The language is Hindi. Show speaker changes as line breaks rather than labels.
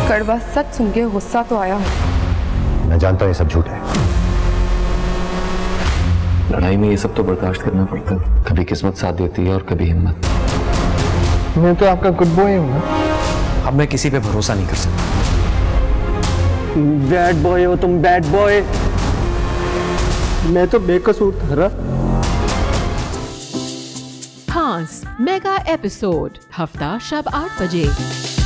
कड़वा सच सुन के गुस्सा तो आया हो।
मैं जानता हूँ ये सब झूठ है।
लड़ाई में ये सब तो बर्दाश्त करना पड़ता है। कभी किस्मत साथ देती है और कभी हिम्मत।
मैं तो आपका गुड बॉय हूँ ना।
अब मैं किसी पे भरोसा नहीं कर सकता।
बैड बॉय हो तुम, बैड बॉय। मैं तो बेकसूर था।
फांस मेगा एपिसोड हफ्ता शब 8 बजे।